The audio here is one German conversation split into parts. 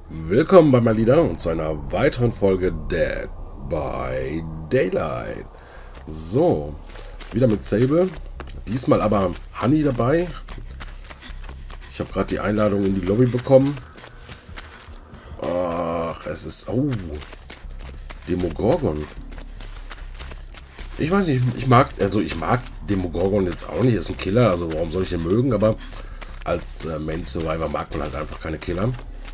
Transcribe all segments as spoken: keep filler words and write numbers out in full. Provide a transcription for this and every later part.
Willkommen bei Malida und zu einer weiteren Folge Dead by Daylight. So, wieder mit Sable. Diesmal aber Honey dabei. Ich habe gerade die Einladung in die Lobby bekommen. Ach, es ist... Oh, Demogorgon. Ich weiß nicht, ich mag... Also ich mag Demogorgon jetzt auch nicht. Ist ein Killer, also warum soll ich den mögen? Aber als äh, Main Survivor mag man halt einfach keine Killer.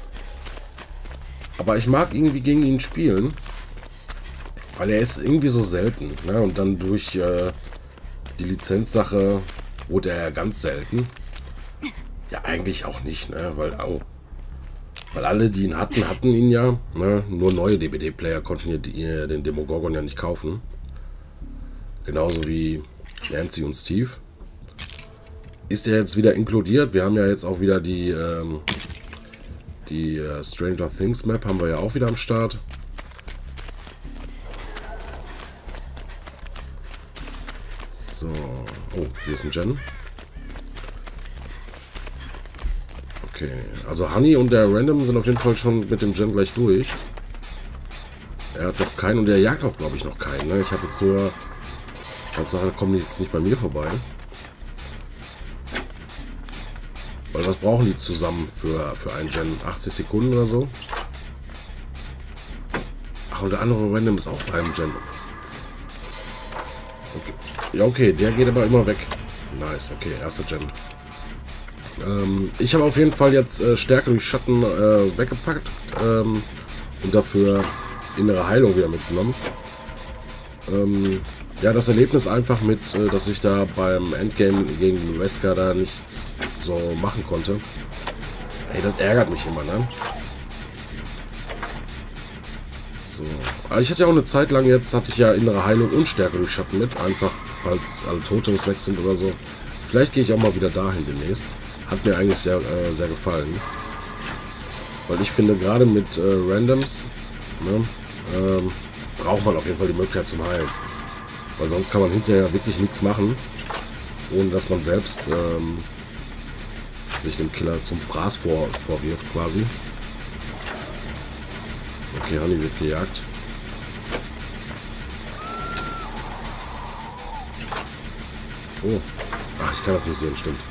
Aber ich mag irgendwie gegen ihn spielen, weil er ist irgendwie so selten. Ne? Und dann durch äh, die Lizenzsache wurde er ja ganz selten. Ja, eigentlich auch nicht, ne? Weil, oh, weil alle, die ihn hatten, hatten ihn ja. Ne? Nur neue D B D-Player konnten hier die, den Demogorgon ja nicht kaufen. Genauso wie Nancy und Steve. Ist er jetzt wieder inkludiert? Wir haben ja jetzt auch wieder die... Ähm, Die äh, Stranger Things Map haben wir ja auch wieder am Start. So. Oh, hier ist ein Gen. Okay. Also Honey und der Random sind auf jeden Fall schon mit dem Gen gleich durch. Er hat noch keinen und der jagt auch, glaube ich, noch keinen. Ne? Ich habe jetzt nur... Hauptsache, kommen die jetzt nicht bei mir vorbei. Weil was brauchen die zusammen für, für einen Gen? achtzig Sekunden oder so? Ach, und der andere Random ist auch beim Gen. Okay. Ja, okay, der geht aber immer weg. Nice, okay, erster Gen. Ähm, ich habe auf jeden Fall jetzt äh, Stärke durch Schatten äh, weggepackt ähm, und dafür innere Heilung wieder mitgenommen. Ähm, ja, das Erlebnis einfach mit, äh, dass ich da beim Endgame gegen Wesker da nichts so machen konnte. Ey, das ärgert mich immer, ne? So. Aber ich hatte ja auch eine Zeit lang, jetzt hatte ich ja innere Heilung und Stärke durch Schatten mit. Einfach, falls alle Totems weg sind oder so. Vielleicht gehe ich auch mal wieder dahin demnächst. Hat mir eigentlich sehr, äh, sehr gefallen. Weil ich finde, gerade mit äh, Randoms, ne, ähm, braucht man auf jeden Fall die Möglichkeit zum Heilen. Weil sonst kann man hinterher wirklich nichts machen, ohne dass man selbst ähm, sich dem Killer zum Fraß vor, vorwirft quasi. Okay, Honey wird gejagt. Oh. Ach, ich kann das nicht sehen, stimmt.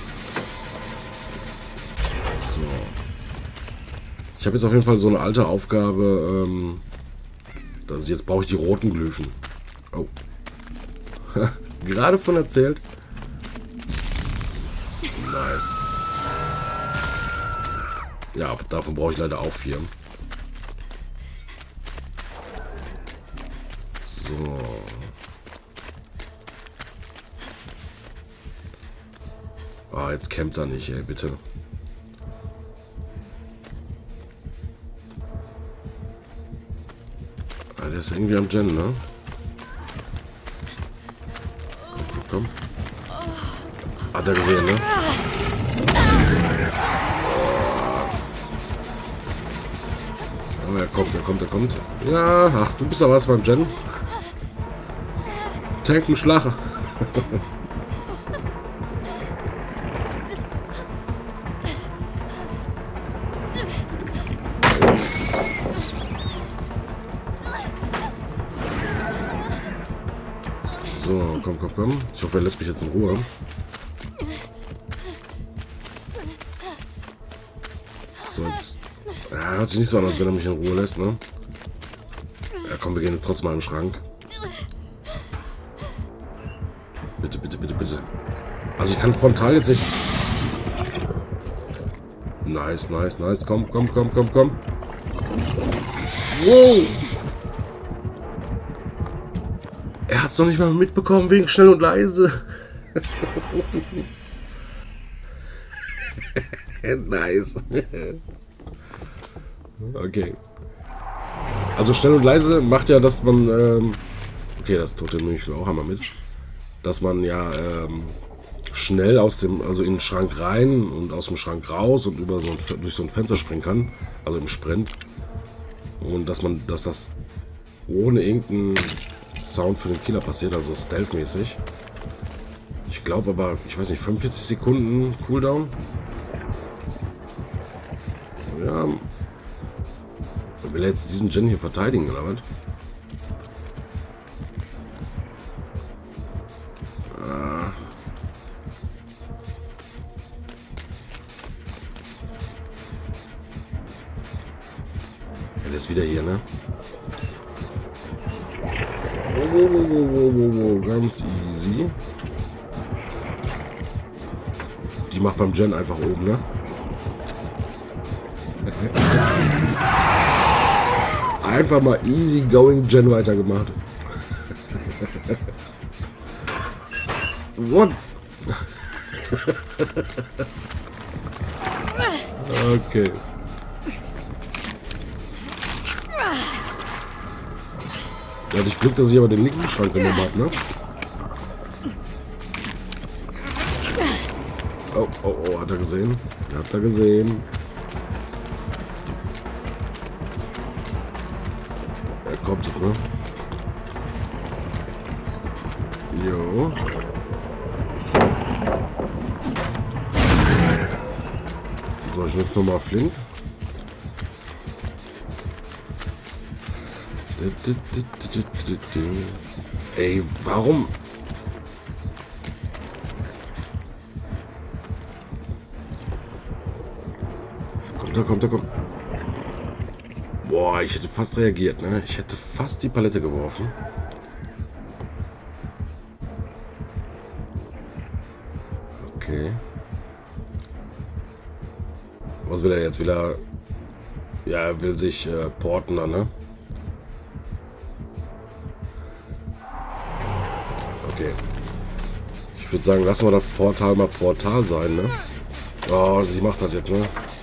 So. Ich habe jetzt auf jeden Fall so eine alte Aufgabe. Ähm, also jetzt brauche ich die roten Glyphen. Oh. Gerade von erzählt. Nice. Ja, aber davon brauche ich leider auch vier. So. Ah, jetzt campt er nicht, ey, bitte. Ah, der ist irgendwie am Gen, ne? Komm, komm, komm. Hat er gesehen, ne? Oh, er kommt, er kommt, er kommt. Ja, ach, du bist aber was beim Gen. Tanken, Schlag. So, komm, komm, komm. Ich hoffe, er lässt mich jetzt in Ruhe. So, jetzt... Ja, hört sich nicht so an, als wenn er mich in Ruhe lässt, ne? Ja, komm, wir gehen jetzt trotzdem mal in den Schrank. Bitte, bitte, bitte, bitte. Also ich kann frontal jetzt nicht... Nice, nice, nice. Komm, komm, komm, komm, komm. Wow! Er hat es noch nicht mal mitbekommen, wegen schnell und leise. Nice. Okay. Also schnell und leise macht ja, dass man... Ähm okay, das Tote nehme ich auch einmal mit. Dass man ja ähm, schnell aus dem, also in den Schrank rein und aus dem Schrank raus und über so ein, durch so ein Fenster springen kann. Also im Sprint. Und dass man, dass das ohne irgendeinen Sound für den Killer passiert, also stealth-mäßig. Ich glaube aber, ich weiß nicht, fünfundvierzig Sekunden Cooldown. Ja, Will er jetzt diesen Gen hier verteidigen, oder was? Ah. Er ist wieder hier, ne? Oh, oh, oh, oh, oh, oh, ganz easy. Die macht beim Gen einfach oben, ne? Einfach mal easy going Gen weitergemacht. What? Okay. Da hatte ich Glück, dass ich aber den linken Schrank genommen habe, ne? Oh, oh, oh, hat er gesehen? Hat er gesehen? Er kommt jetzt, ne? Jo. So, ich nutze nochmal flink. Ey, warum? Kommt er, kommt er, kommt. Boah, ich hätte fast reagiert, ne? Ich hätte fast die Palette geworfen. Okay. Was will er jetzt? Will er... Ja, er will sich äh, porten dann, ne? Okay. Ich würde sagen, lassen wir das Portal mal Portal sein, ne? Oh, sie macht das jetzt, ne?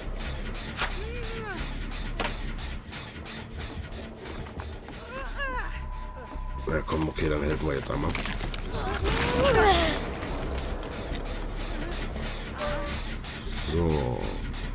Ja, komm, okay, dann helfen wir jetzt einmal. So.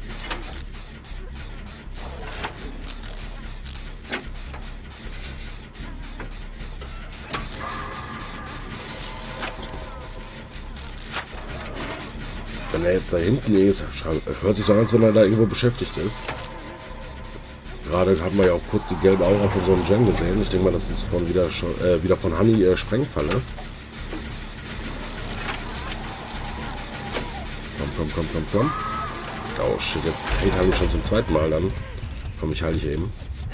Wenn er jetzt da hinten ist, hört sich so an, als wenn er da irgendwo beschäftigt ist. Gerade haben wir ja auch kurz die gelbe Aura von so einem Gen gesehen. Ich denke mal, das ist von wieder, schon, äh, wieder von Honey äh, Sprengfalle. Komm, komm, komm, komm, komm. Oh shit, jetzt geht Honey schon zum zweiten Mal dann. Komm, ich halte dich eben.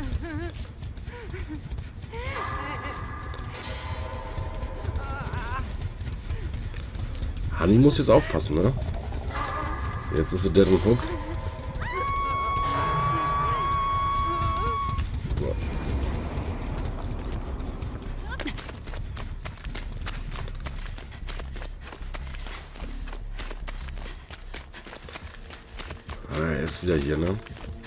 Honey muss jetzt aufpassen, ne? Jetzt ist sie dead und hook. So. Ah, er ist wieder hier, ne?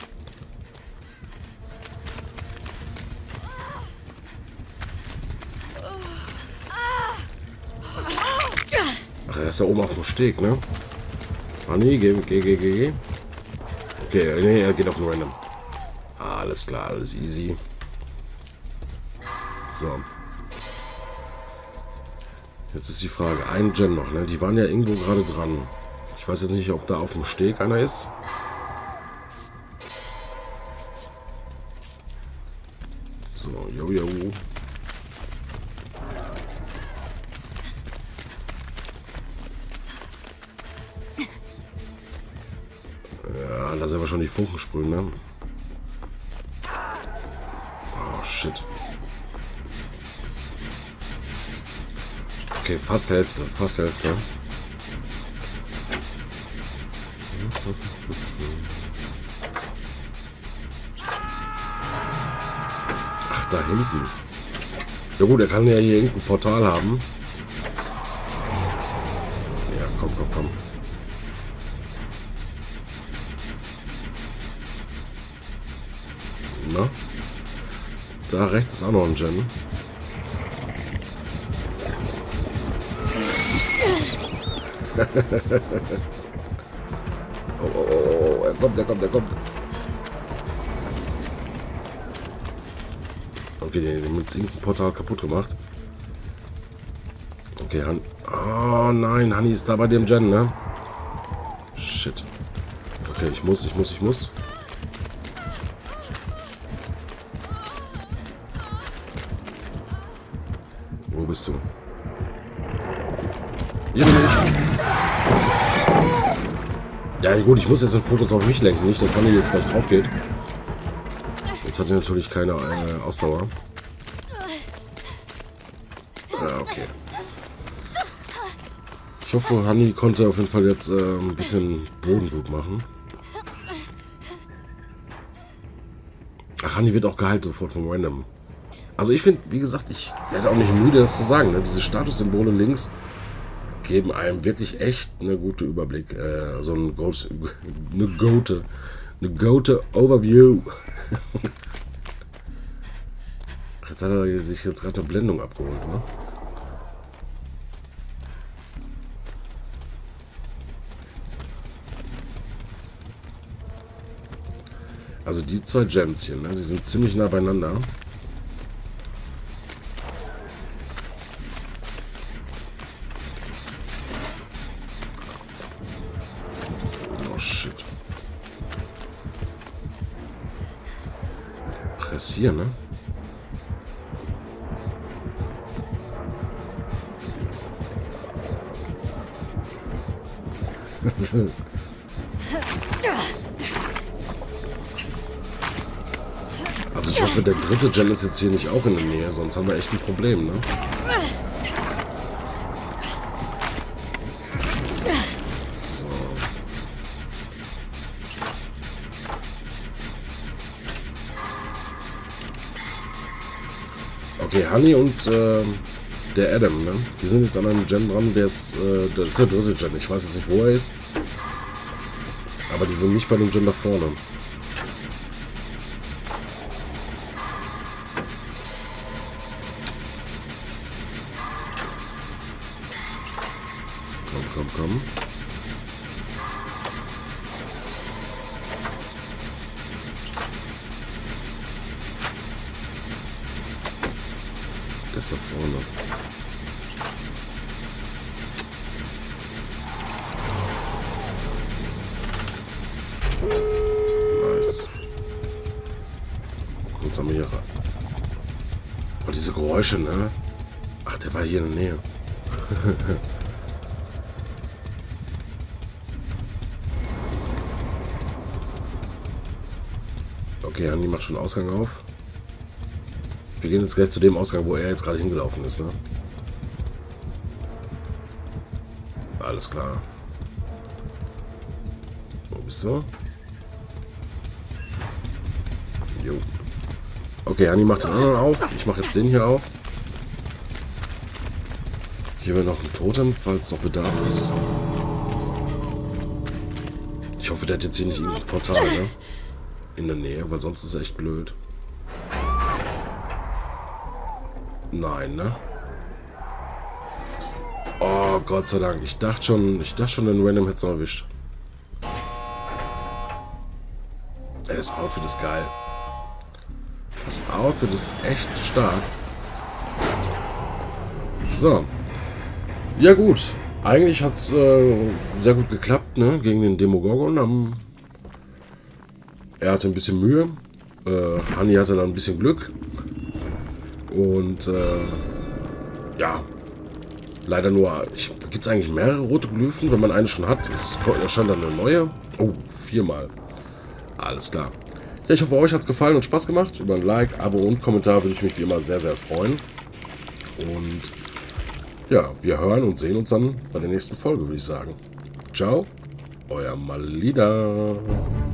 Ach, er ist da oben auf dem Steg, ne? Ah, nee, geh, geh, geh, geh. Okay, nee, er geht auf den Random. Ah, alles klar, alles easy. So. Jetzt ist die Frage, ein Gen noch, ne? Die waren ja irgendwo gerade dran. Ich weiß jetzt nicht, ob da auf dem Steg einer ist. So, jo, jo. Ja, lass aber schon die Funken sprühen, ne? Oh, shit. Okay, fast Hälfte, fast Hälfte. Ach, da hinten. Ja gut, er kann ja hier irgendein Portal haben. Ja, komm, komm, komm. Na? Da rechts ist auch noch ein Gen. Oh, oh, oh, oh, er kommt, er kommt, er kommt. Okay, den haben jetzt irgendein Portal kaputt gemacht. Okay, Han... Oh nein, Honey ist da bei dem Gen, ne? Shit. Okay, ich muss, ich muss, ich muss. bist du? Hier bin ich. Ja gut, ich muss jetzt den Fokus auf mich lenken, nicht, dass Hanni jetzt gleich drauf geht. Jetzt hat er natürlich keine äh, Ausdauer. Ja, okay. Ich hoffe, Hanni konnte auf jeden Fall jetzt äh, ein bisschen Boden gut machen. Ach, Hanni wird auch geheilt sofort vom Random. Also ich finde, wie gesagt, ich werde auch nicht müde, das zu sagen. Ne? Diese Statussymbole links geben einem wirklich echt eine gute Überblick. Äh, so ein Go eine gute, eine gute Overview. Jetzt hat er sich jetzt gerade eine Blendung abgeholt, ne? Also die zwei Gems hier, ne? Die sind ziemlich nah beieinander. Oh shit. Ach, ist hier, ne? Also ich hoffe, der dritte Gem ist jetzt hier nicht auch in der Nähe, sonst haben wir echt ein Problem, ne? So. Okay, Hanni und äh, der Adam, ne? Die sind jetzt an einem Gem dran, der ist, äh, das ist der dritte Gem. Ich weiß jetzt nicht, wo er ist. Aber die sind nicht bei dem Gem da vorne. Komm, komm, komm. Der ist da vorne. Nice. Kurz haben wir hier. Oh, diese Geräusche, ne? Ach, der war hier in der Nähe. Okay, Hanni macht schon Ausgang auf. Wir gehen jetzt gleich zu dem Ausgang, wo er jetzt gerade hingelaufen ist, ne? Alles klar. Wo bist du? Jo. Okay, Hanni macht den anderen auf. Ich mache jetzt den hier auf. Hier wäre noch ein Totem, falls noch Bedarf ist. Ich hoffe, der hat jetzt hier nicht irgendein Portal, ne? In der Nähe, weil sonst ist er echt blöd. Nein, ne? Oh, Gott sei Dank. Ich dachte schon, ich dachte schon, den Random hätte es noch erwischt. Ey, das Outfit ist geil. Das Outfit ist echt stark. So. Ja gut. Eigentlich hat es äh, sehr gut geklappt, ne? Gegen den Demogorgon. Am er hatte ein bisschen Mühe. Äh, Hanni hatte dann ein bisschen Glück. Und äh, ja. Leider nur. Gibt es eigentlich mehrere rote Glyphen? Wenn man eine schon hat, ist, erscheint dann eine neue. Oh, viermal. Alles klar. Ja, ich hoffe, euch hat es gefallen und Spaß gemacht. Über ein Like, Abo und Kommentar würde ich mich wie immer sehr, sehr freuen. Und ja, wir hören und sehen uns dann bei der nächsten Folge, würde ich sagen. Ciao, euer Malida.